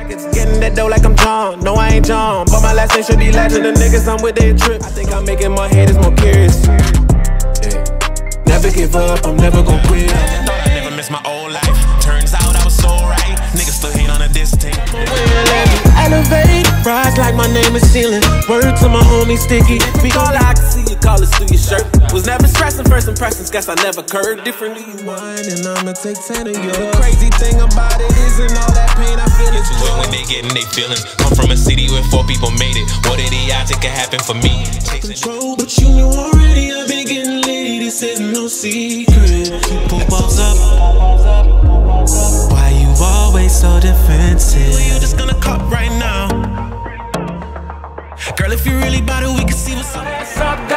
It's getting that dough like I'm John. No, I ain't John, but my last name should be Legend. The niggas I'm with, they trip. I think I'm making my haters more curious. Yeah. Never give up, I'm never gon' quit. Thought I never missed my old life. Turns out I was so right. Niggas still hate on a diss team. Elevate, rise like my name is ceiling. Word to my homie Sticky. We all I can see your colors through your shirt. Was never stressing, first impressions, guess I never curved. Differently you mine, and I'ma take 10 of yours. The crazy thing about it isn't all that pain I feel. It's good when they getting they feelings. Come from a city where 4 people made it. What are the odds it could happen for me? Control, but you know already I've been getting lit. This is no secret. People balls up. Why you always so defensive? You just gonna cut right now. Girl, if you really bout it, we can see what's up.